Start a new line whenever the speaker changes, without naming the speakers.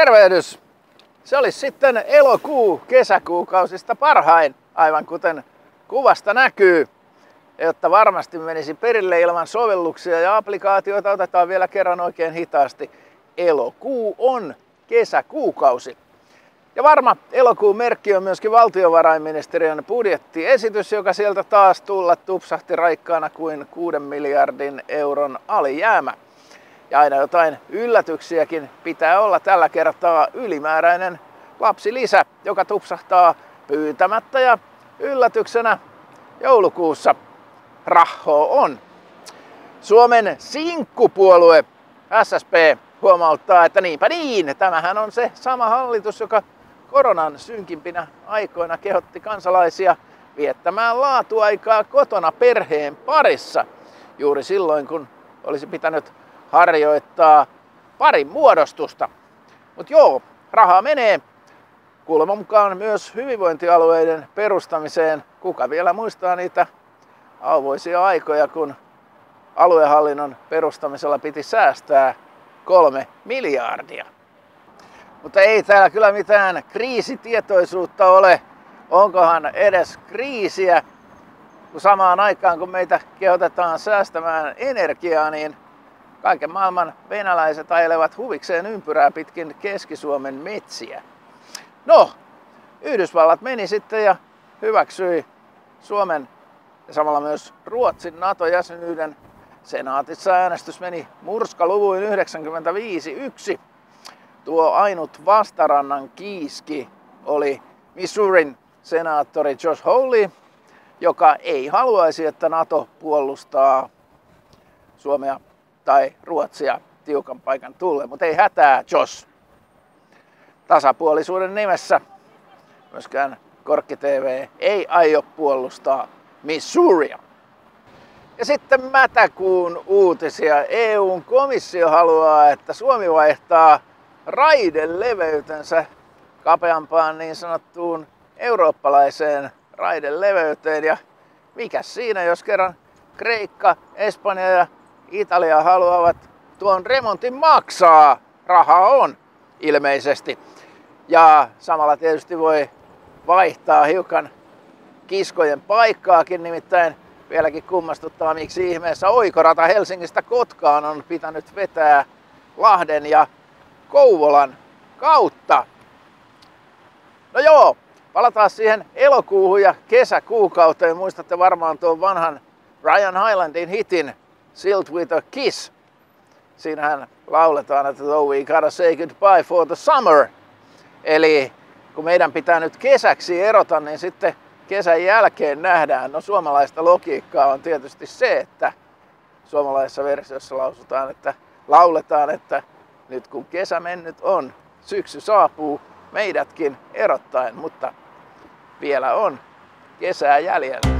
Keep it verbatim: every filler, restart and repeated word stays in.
Tervehdys! Se olisi sitten elokuu kesäkuukausista parhain, aivan kuten kuvasta näkyy. Jotta varmasti menisi perille ilman sovelluksia ja applikaatioita, otetaan vielä kerran oikein hitaasti. Elokuu on kesäkuukausi. Ja varma elokuun merkki on myöskin valtiovarainministeriön budjettiesitys, joka sieltä taas tulla tupsahti raikkaana kuin kuuden miljardin euron alijäämä. Ja aina jotain yllätyksiäkin pitää olla, tällä kertaa ylimääräinen lapsilisä, joka tupsahtaa pyytämättä ja yllätyksenä joulukuussa. Rahho on. Suomen sinkkupuolue S S P huomauttaa, että niinpä niin, tämähän on se sama hallitus, joka koronan synkimpinä aikoina kehotti kansalaisia viettämään laatuaikaa kotona perheen parissa. Juuri silloin, kun olisi pitänyt harjoittaa parin muodostusta. Mutta joo, rahaa menee. Kuuleman mukaan myös hyvinvointialueiden perustamiseen. Kuka vielä muistaa niitä auvoisia aikoja, kun aluehallinnon perustamisella piti säästää kolme miljardia. Mutta ei täällä kyllä mitään kriisitietoisuutta ole. Onkohan edes kriisiä? Kun samaan aikaan kun meitä kehotetaan säästämään energiaa, niin kaiken maailman venäläiset ajelevat huvikseen ympyrää pitkin Keski-Suomen metsiä. No, Yhdysvallat meni sitten ja hyväksyi Suomen ja samalla myös Ruotsin NATO-jäsenyyden. Senaatissa äänestys meni murskaluvuin yhdeksänkymmentäviisi yksi. Tuo ainut vastarannan kiiski oli Missourin senaattori Josh Hawley, joka ei haluaisi, että NATO puolustaa Suomea tai Ruotsia tiukan paikan tullen. Mutta ei hätää, Josh. Tasapuolisuuden nimessä myöskään Korkki T V ei aio puolustaa Missouria. Ja sitten mätäkuun uutisia. E U:n komissio haluaa, että Suomi vaihtaa raideleveytensä kapeampaan niin sanottuun eurooppalaiseen raideleveyteen. Ja mikä siinä, jos kerran Kreikka, Espanja ja Italia haluavat tuon remontin maksaa. Rahaa on ilmeisesti. Ja samalla tietysti voi vaihtaa hiukan kiskojen paikkaakin, nimittäin vieläkin kummastuttaa, miksi ihmeessä oikorata Helsingistä Kotkaan on pitänyt vetää Lahden ja Kouvolan kautta. No joo, palataan siihen elokuuhun ja kesäkuukauteen. Muistatte varmaan tuon vanhan Ryan Highlandin hitin Sealed with a Kiss. Siinähän lauletaan, että though we gotta say goodbye for the summer. Eli kun meidän pitää nyt kesäksi erota, niin sitten kesän jälkeen nähdään. No suomalaista logiikkaa on tietysti se, että suomalaisessa versiossa lausutaan, että lauletaan, että nyt kun kesä mennyt on, syksy saapuu meidätkin erottaen, mutta vielä on kesää jäljellä.